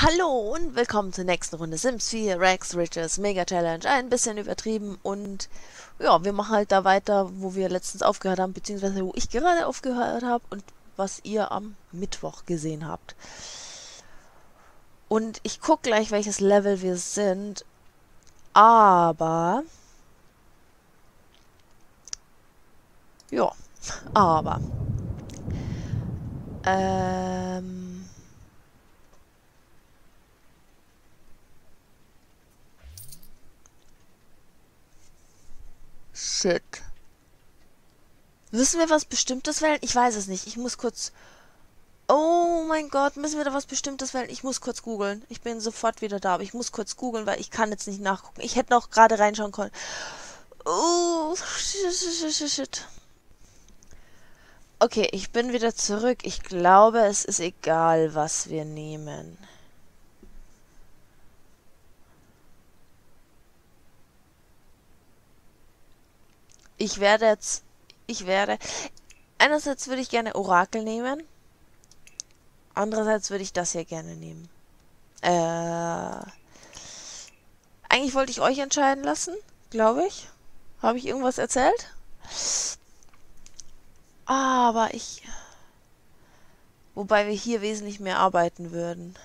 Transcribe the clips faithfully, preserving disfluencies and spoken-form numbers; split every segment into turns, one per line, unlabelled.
Hallo und willkommen zur nächsten Runde Sims vier Rex Riches Mega Challenge. Ein bisschen übertrieben und ja, wir machen halt da weiter, wo wir letztens aufgehört haben, beziehungsweise wo ich gerade aufgehört habe und was ihr am Mittwoch gesehen habt. Und ich gucke gleich, welches Level wir sind, aber ja, aber ähm shit. Müssen wir was Bestimmtes wählen? Ich weiß es nicht. Ich muss kurz... Oh mein Gott, müssen wir da was Bestimmtes wählen? Ich muss kurz googeln. Ich bin sofort wieder da, aber ich muss kurz googeln, weil ich kann jetzt nicht nachgucken. Ich hätte noch gerade reinschauen können. Oh, shit, shit, shit, shit. Okay, ich bin wieder zurück. Ich glaube, es ist egal, was wir nehmen. Ich werde jetzt... Ich werde... Einerseits würde ich gerne Orakel nehmen. Andererseits würde ich das hier gerne nehmen. Äh... Eigentlich wollte ich euch entscheiden lassen, glaube ich. Habe ich irgendwas erzählt? Aber ich... Wobei wir hier wesentlich mehr arbeiten würden.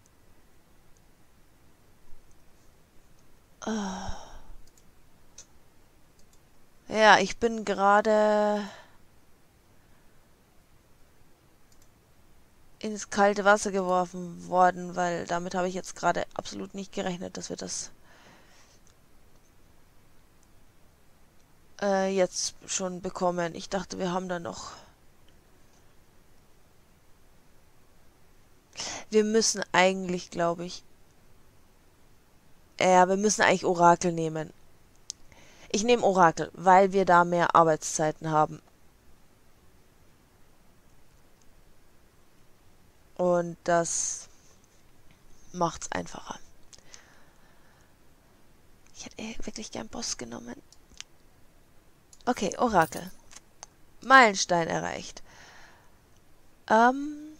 Ja, ich bin gerade ins kalte Wasser geworfen worden, weil damit habe ich jetzt gerade absolut nicht gerechnet, dass wir das äh, jetzt schon bekommen. Ich dachte, wir haben da noch... Wir müssen eigentlich, glaube ich... Ja, wir müssen eigentlich Orakel nehmen. Ich nehme Orakel, weil wir da mehr Arbeitszeiten haben. Und das macht's einfacher. Ich hätte wirklich gern Boss genommen. Okay, Orakel. Meilenstein erreicht. Ähm...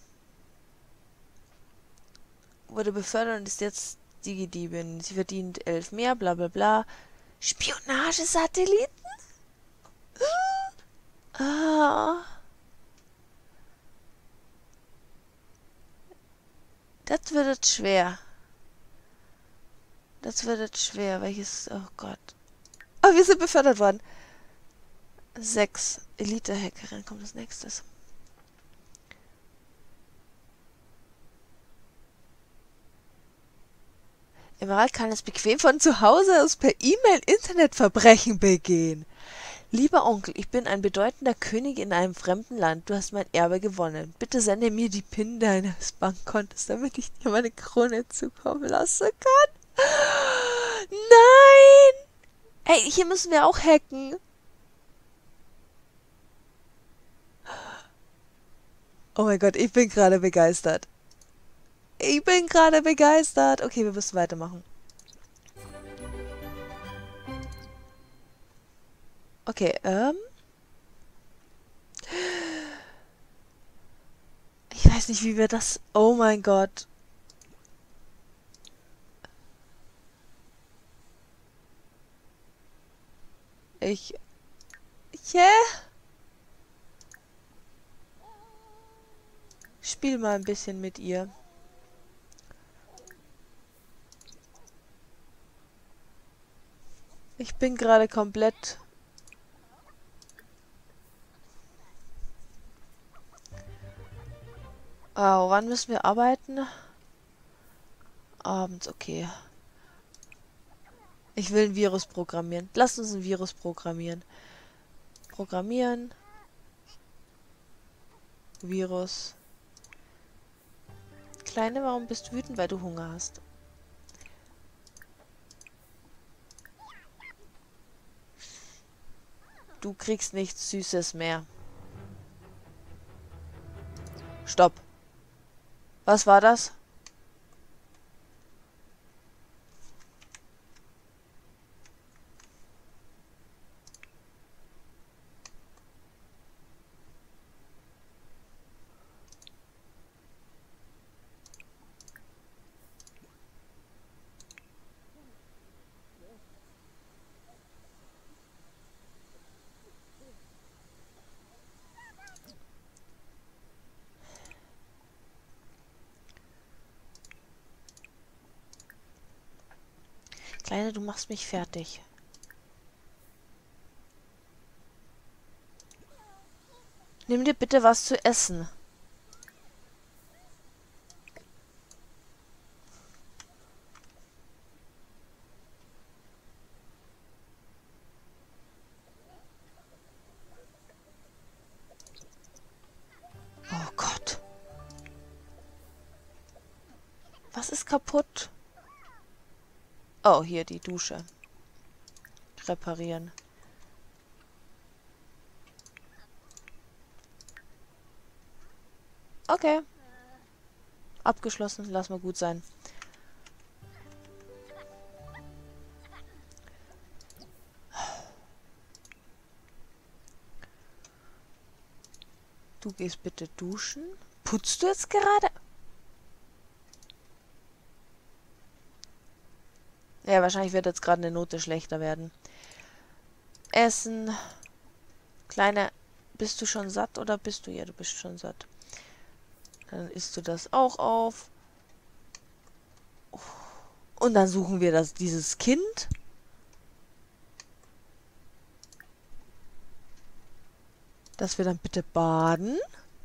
Wurde befördert und ist jetzt Digi-Diebin. Sie verdient elf mehr, bla bla bla. Spionagesatelliten? Ah. Das wird jetzt schwer. Das wird jetzt schwer. Welches... Oh Gott. Oh, wir sind befördert worden. Sechs. Elite-Hackerin kommt als nächstes. Emerald kann es bequem von zu Hause aus per E-Mail Internetverbrechen begehen. Lieber Onkel, ich bin ein bedeutender König in einem fremden Land. Du hast mein Erbe gewonnen. Bitte sende mir die PIN deines Bankkontos, damit ich dir meine Krone zukommen lasse. Gott! Nein! Hey, hier müssen wir auch hacken. Oh mein Gott, ich bin gerade begeistert. Ich bin gerade begeistert. Okay, wir müssen weitermachen. Okay, ähm... Ich weiß nicht, wie wir das... Oh mein Gott. Ich... Yeah? Spiel mal ein bisschen mit ihr. Ich bin gerade komplett... Oh, wann müssen wir arbeiten? Abends, okay. Ich will ein Virus programmieren. Lasst uns ein Virus programmieren. Programmieren. Virus. Kleine, warum bist du wütend? Weil du Hunger hast. Du kriegst nichts Süßes mehr. Stopp. Was war das? Kleine, du machst mich fertig. Nimm dir bitte was zu essen. Oh Gott. Was ist kaputt? Oh, hier die Dusche. Reparieren. Okay. Abgeschlossen. Lass mal gut sein. Du gehst bitte duschen. Putzt du jetzt gerade? Ja, wahrscheinlich wird jetzt gerade eine Note schlechter werden. Essen. Kleine, bist du schon satt oder bist du... Ja, du bist schon satt. Dann isst du das auch auf. Und dann suchen wir das, dieses Kind. Dass wir dann bitte baden.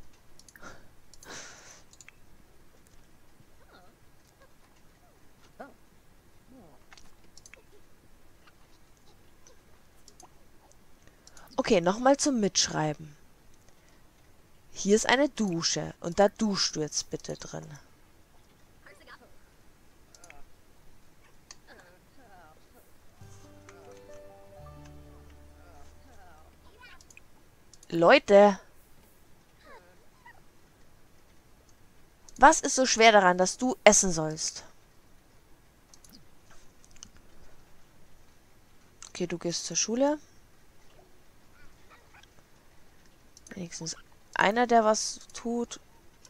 Okay, nochmal zum Mitschreiben. Hier ist eine Dusche. Und da duschst du jetzt bitte drin. Leute! Was ist so schwer daran, dass du essen sollst? Okay, du gehst zur Schule. Wenigstens einer, der was tut.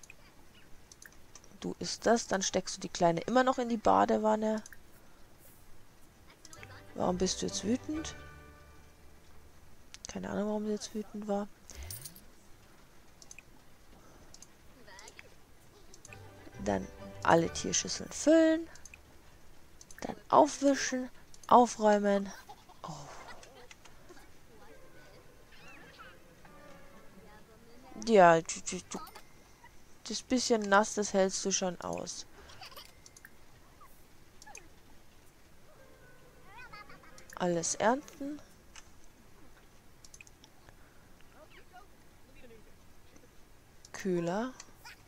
Du isst das, dann steckst du die Kleine immer noch in die Badewanne. Warum bist du jetzt wütend? Keine Ahnung, warum sie jetzt wütend war. Dann alle Tierschüsseln füllen. Dann aufwischen, aufräumen. Oh. Ja, du, du, du, das bisschen nass, das hältst du schon aus. Alles ernten. Kühler.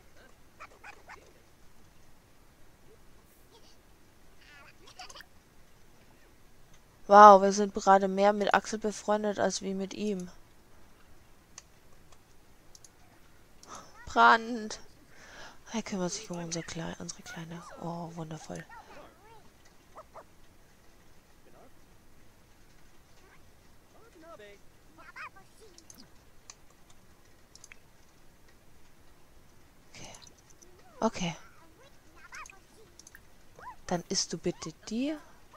Wow, wir sind gerade mehr mit Axel befreundet als wie mit ihm. Brand. Er kümmert sich um unsere, Kle unsere Kleine. Oh, wundervoll. Okay. Okay. Dann isst du bitte die.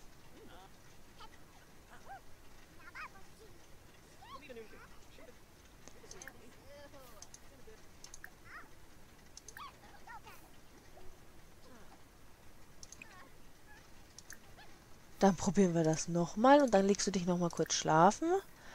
Dann probieren wir das nochmal und dann legst du dich nochmal kurz schlafen.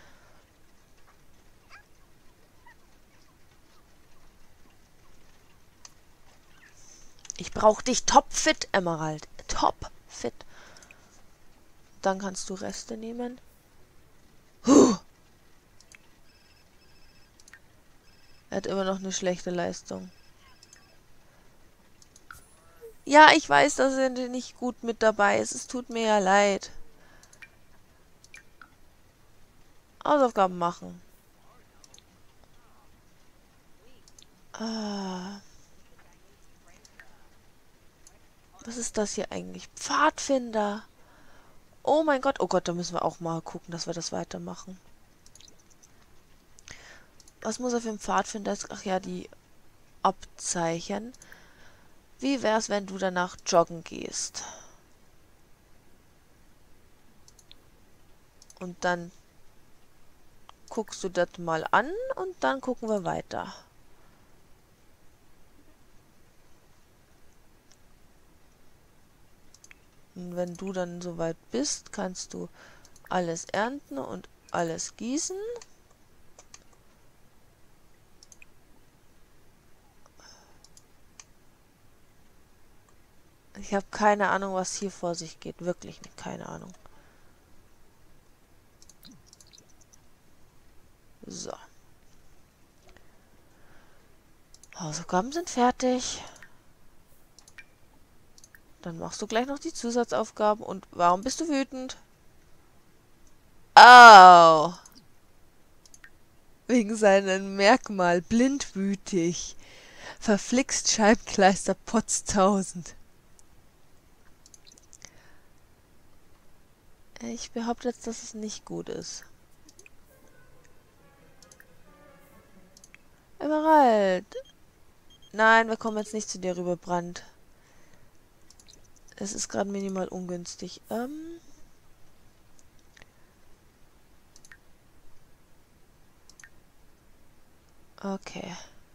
Ich brauche dich topfit, Emerald. Topfit. Dann kannst du Reste nehmen. Huh. Er hat immer noch eine schlechte Leistung. Ja, ich weiß, dass er nicht gut mit dabei ist. Es tut mir ja leid. Hausaufgaben machen. Ah. Was ist das hier eigentlich? Pfadfinder. Oh mein Gott. Oh Gott, da müssen wir auch mal gucken, dass wir das weitermachen. Was muss er für ein Pfadfinder? Ach ja, die Abzeichen. Wie wär's, wenn du danach joggen gehst? Und dann guckst du das mal an und dann gucken wir weiter. Und wenn du dann soweit bist, kannst du alles ernten und alles gießen. Ich habe keine Ahnung, was hier vor sich geht. Wirklich nicht, keine Ahnung. So. Hausaufgaben sind fertig. Dann machst du gleich noch die Zusatzaufgaben. Und warum bist du wütend? Oh. Wegen seinem Merkmal. Blindwütig. Verflixt Scheibenkleister Potztausend. Ich behaupte jetzt, dass es nicht gut ist. Emerald. Nein, wir kommen jetzt nicht zu dir rüber, Brand. Es ist gerade minimal ungünstig. Ähm... Okay.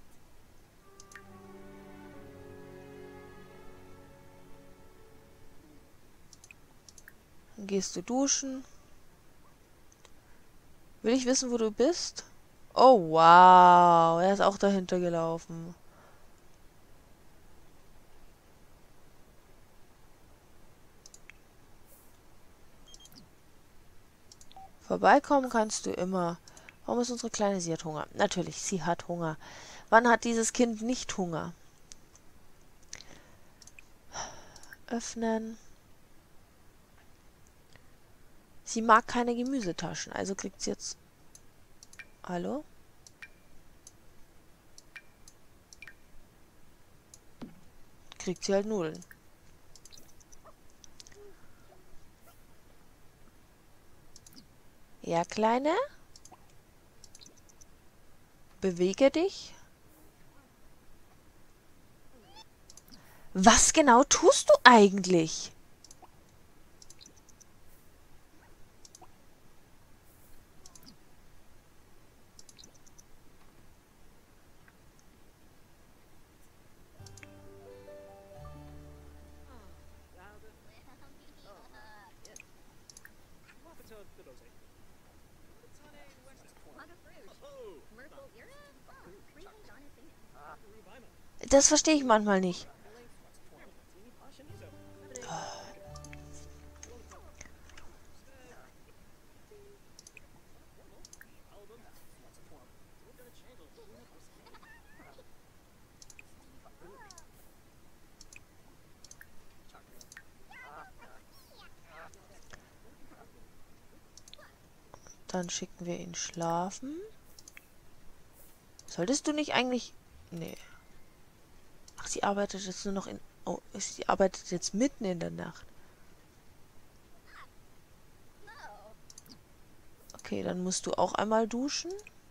Dann gehst du duschen. Will ich wissen, wo du bist? Oh, wow. Er ist auch dahinter gelaufen. Vorbeikommen kannst du immer. Warum ist unsere Kleine? Sie hat Hunger. Natürlich, sie hat Hunger. Wann hat dieses Kind nicht Hunger? Öffnen. Sie mag keine Gemüsetaschen, also kriegt sie jetzt... Hallo? Kriegt sie halt Nudeln. Ja, Kleine? Bewege dich. Was genau tust du eigentlich? Das verstehe ich manchmal nicht. Dann schicken wir ihn schlafen. Solltest du nicht eigentlich... Nee. Ach, sie arbeitet jetzt nur noch in... Oh, sie arbeitet jetzt mitten in der Nacht. Okay, dann musst du auch einmal duschen.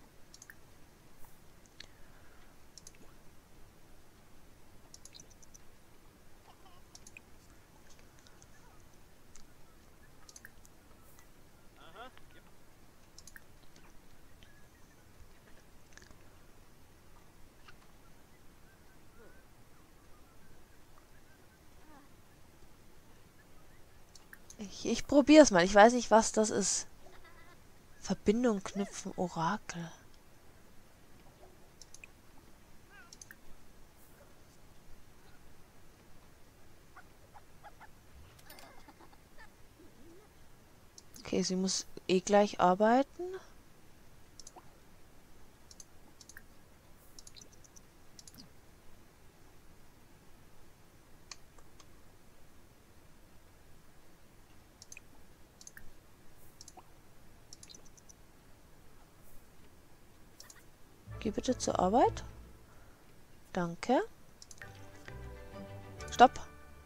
Ich, ich probiere es mal. Ich weiß nicht, was das ist. Verbindung knüpfen, Orakel. Okay, sie muss eh gleich arbeiten. Geh bitte zur Arbeit. Danke. Stopp.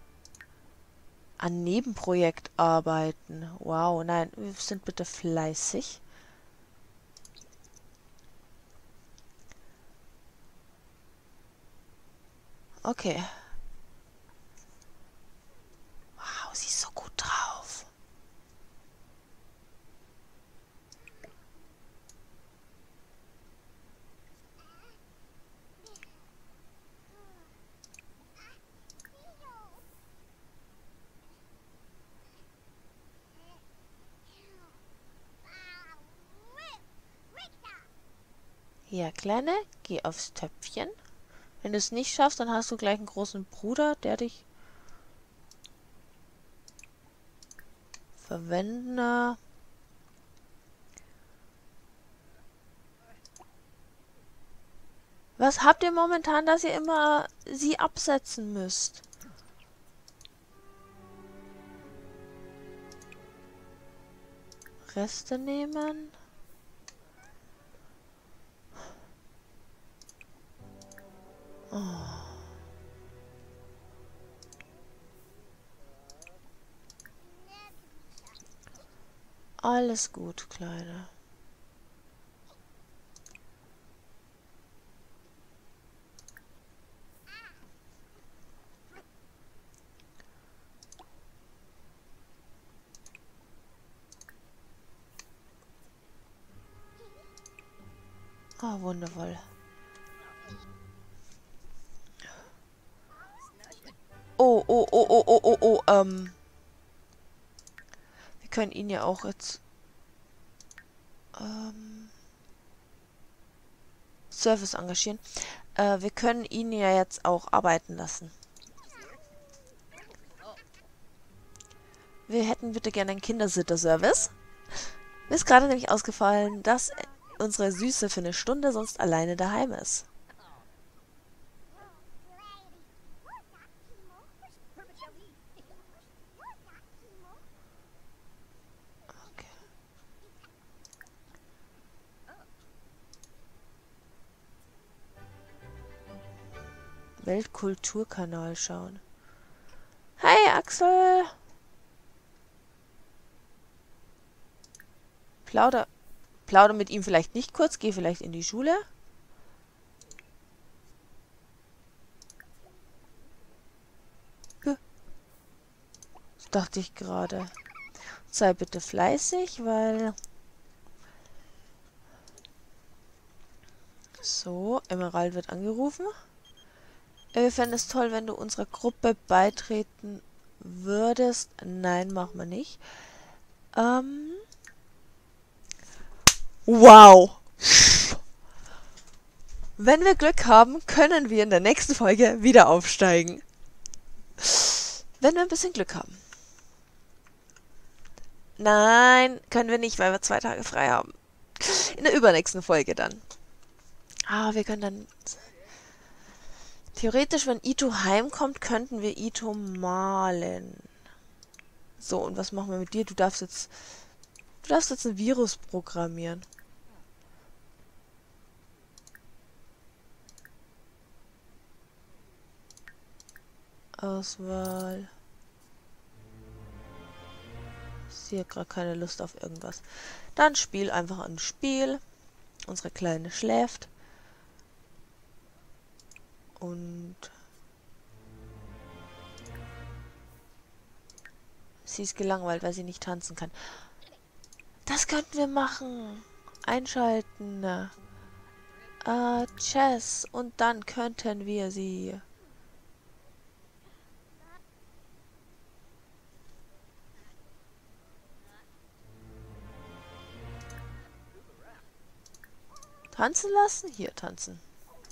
An Nebenprojekt arbeiten. Wow, nein, wir sind bitte fleißig. Okay. Wow, sie ist so gut drauf. Ja, Kleine, geh aufs Töpfchen. Wenn du es nicht schaffst, dann hast du gleich einen großen Bruder, der dich verwenden. Was habt ihr momentan, dass ihr immer sie absetzen müsst? Reste nehmen. Oh. Alles gut, Kleine. Oh, wundervoll. Oh, oh, oh, oh, oh, oh, oh, ähm. Wir können ihn ja auch jetzt, ähm, Service engagieren. Äh, wir können ihn ja jetzt auch arbeiten lassen. Wir hätten bitte gerne einen Kindersitter-Service. Mir ist gerade nämlich ausgefallen, dass unsere Süße für eine Stunde sonst alleine daheim ist. Okay. Weltkulturkanal schauen. Hi, Axel! Plauder, plauder mit ihm vielleicht nicht kurz, geh vielleicht in die Schule. Das dachte ich gerade. Sei bitte fleißig, weil... So, Emerald wird angerufen. Wir fänden es toll, wenn du unserer Gruppe beitreten würdest. Nein, machen wir nicht. Ähm... Wow! Wenn wir Glück haben, können wir in der nächsten Folge wieder aufsteigen. Wenn wir ein bisschen Glück haben. Nein, können wir nicht, weil wir zwei Tage frei haben. In der übernächsten Folge dann. Ah, wir können dann... Theoretisch, wenn Ito heimkommt, könnten wir Ito malen. So, und was machen wir mit dir? Du darfst jetzt... Du darfst jetzt ein Virus programmieren. Auswahl. Sie hat gerade keine Lust auf irgendwas. Dann spiel einfach ein Spiel. Unsere Kleine schläft. Und sie ist gelangweilt, weil sie nicht tanzen kann. Das könnten wir machen. Einschalten. Äh, Chess. Und dann könnten wir sie... tanzen lassen? Hier, tanzen.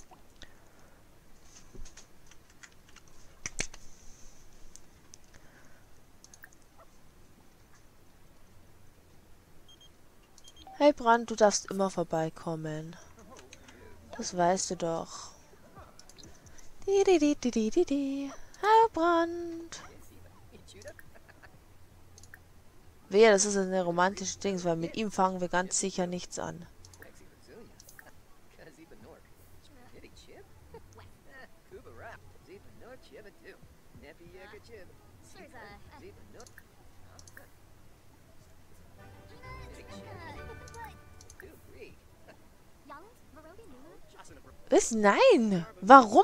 Hey Brand, du darfst immer vorbeikommen. Das weißt du doch. Di, di, di, di, di, di, di. Hallo Brand. Wehe, das ist eine romantische Dings, weil mit ihm fangen wir ganz sicher nichts an. Was? Nein! Warum?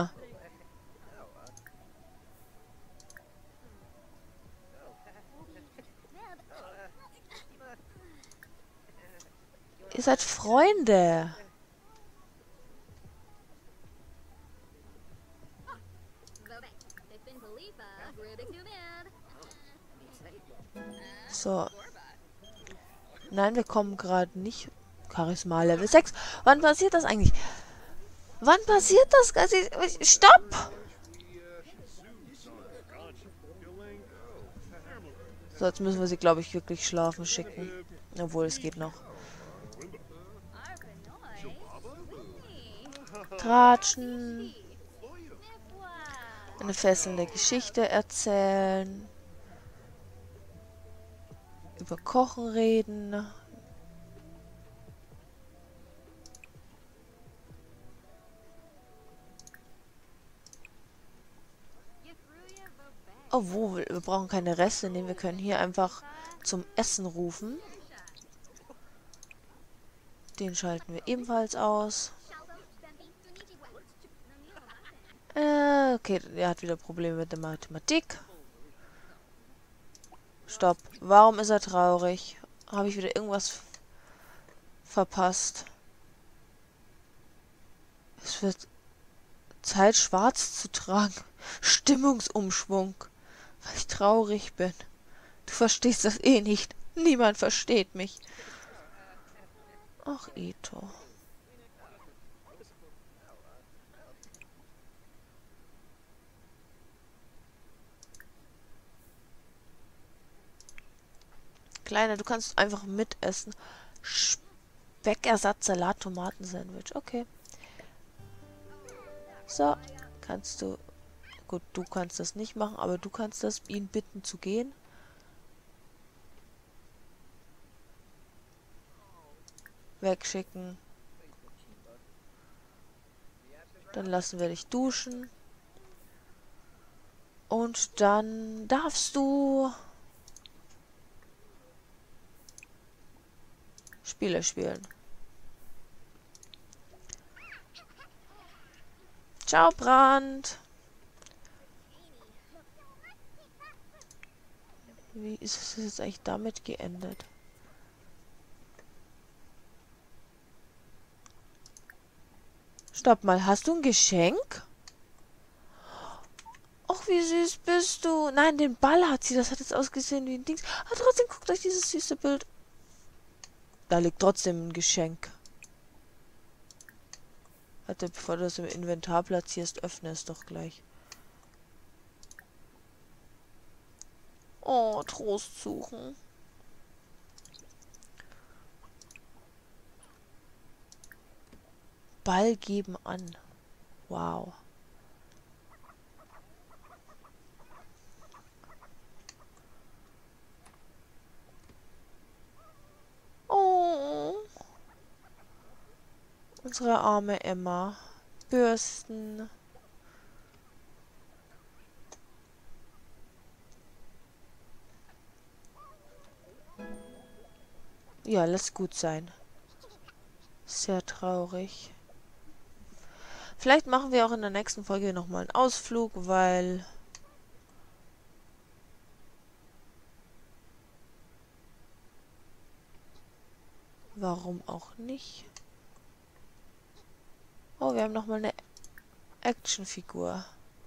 Ihr seid Freunde. So. Nein, wir kommen gerade nicht Charisma Level sechs. Wann passiert das eigentlich? Wann passiert das? Stopp! So, jetzt müssen wir sie, glaube ich, wirklich schlafen schicken. Obwohl, es geht noch. Tratschen. Eine fesselnde Geschichte erzählen. Über Kochen reden. Obwohl, wir brauchen keine Reste nehmen. Wir können hier einfach zum Essen rufen. Den schalten wir ebenfalls aus. Äh, okay, er hat wieder Probleme mit der Mathematik. Stopp. Warum ist er traurig? Habe ich wieder irgendwas verpasst? Es wird Zeit, schwarz zu tragen. Stimmungsumschwung. Weil ich traurig bin. Du verstehst das eh nicht. Niemand versteht mich. Ach, Ito. Kleiner, du kannst einfach mitessen. Speckersatz, Salat, Tomaten, Sandwich. Okay. So, kannst du... Gut, du kannst das nicht machen, aber du kannst das ihn bitten zu gehen. Wegschicken. Dann lassen wir dich duschen. Und dann darfst du Spiele spielen. Ciao, Brand. Wie ist es jetzt eigentlich damit geendet? Stopp mal, hast du ein Geschenk? Ach, wie süß bist du. Nein, den Ball hat sie. Das hat jetzt ausgesehen wie ein Dings. Aber trotzdem, guckt euch dieses süße Bild. Da liegt trotzdem ein Geschenk. Warte, bevor du das im Inventar platzierst, öffne es doch gleich. Oh, Trost suchen. Ball geben an. Wow. Oh. Unsere arme Emma. Bürsten. Ja, lass gut sein. Sehr traurig. Vielleicht machen wir auch in der nächsten Folge nochmal einen Ausflug, weil... Warum auch nicht? Oh, wir haben nochmal eine Actionfigur.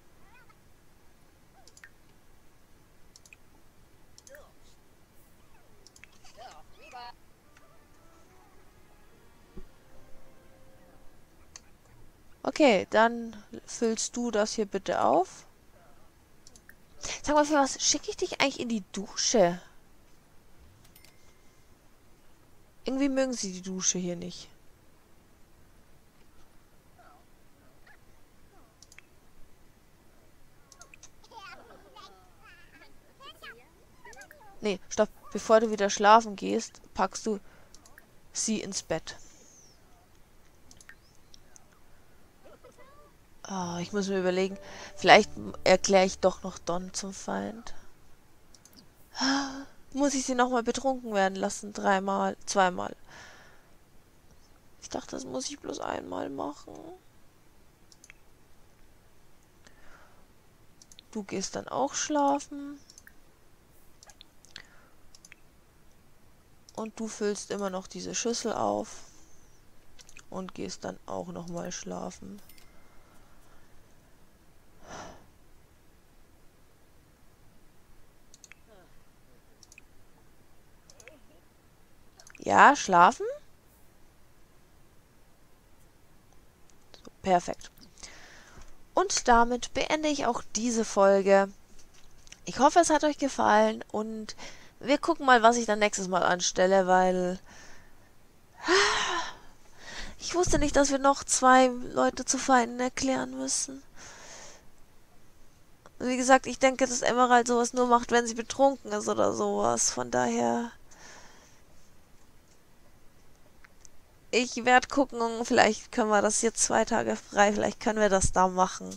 Okay, dann füllst du das hier bitte auf. Sag mal, für was schicke ich dich eigentlich in die Dusche? Irgendwie mögen sie die Dusche hier nicht. Nee, stopp. Bevor du wieder schlafen gehst, packst du sie ins Bett. Oh, ich muss mir überlegen, vielleicht erkläre ich doch noch Don zum Feind. Muss ich sie nochmal betrunken werden lassen? Dreimal, zweimal. Ich dachte, das muss ich bloß einmal machen. Du gehst dann auch schlafen. Und du füllst immer noch diese Schüssel auf. Und gehst dann auch nochmal schlafen. Ja, schlafen? Perfekt. Und damit beende ich auch diese Folge. Ich hoffe, es hat euch gefallen und wir gucken mal, was ich dann nächstes Mal anstelle, weil ich wusste nicht, dass wir noch zwei Leute zu Feinden erklären müssen. Wie gesagt, ich denke, dass Emerald sowas nur macht, wenn sie betrunken ist oder sowas. Von daher... Ich werde gucken, vielleicht können wir das jetzt zwei Tage frei, vielleicht können wir das da machen.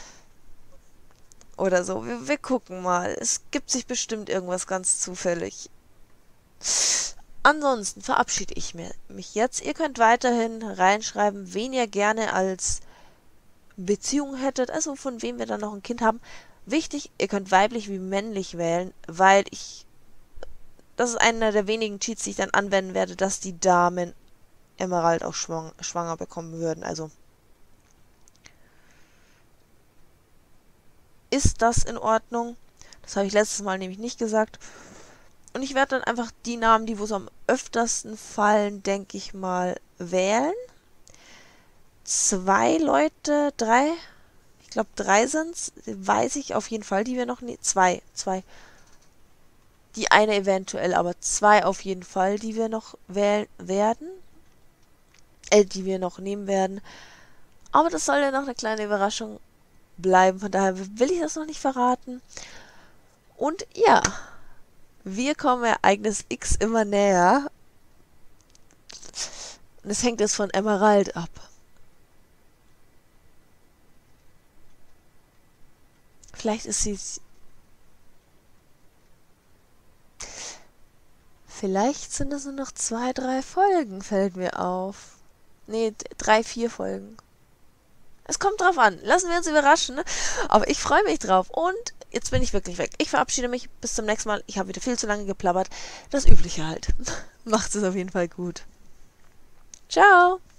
Oder so. Wir, wir gucken mal. Es gibt sich bestimmt irgendwas ganz zufällig. Ansonsten verabschiede ich mich jetzt. Ihr könnt weiterhin reinschreiben, wen ihr gerne als Beziehung hättet, also von wem wir dann noch ein Kind haben. Wichtig, ihr könnt weiblich wie männlich wählen, weil ich... Das ist einer der wenigen Cheats, die ich dann anwenden werde, dass die Damen Emerald auch schwang, schwanger bekommen würden. Also ist das in Ordnung? Das habe ich letztes Mal nämlich nicht gesagt. Und ich werde dann einfach die Namen, die wo so am öftersten fallen, denke ich mal, wählen. Zwei Leute, drei, ich glaube drei sind's, weiß ich auf jeden Fall, die wir noch nicht, zwei, zwei. Die eine eventuell, aber zwei auf jeden Fall, die wir noch wählen werden. Äh, die wir noch nehmen werden. Aber das soll ja noch eine kleine Überraschung bleiben, von daher will ich das noch nicht verraten. Und ja, wir kommen Ereignis X immer näher. Und es hängt jetzt von Emerald ab. Vielleicht ist sie... Vielleicht sind es nur noch zwei, drei Folgen, fällt mir auf. Nee, drei, vier Folgen. Es kommt drauf an. Lassen wir uns überraschen. Ne? Aber ich freue mich drauf. Und jetzt bin ich wirklich weg. Ich verabschiede mich. Bis zum nächsten Mal. Ich habe wieder viel zu lange geplappert. Das Übliche halt. Macht es auf jeden Fall gut. Ciao.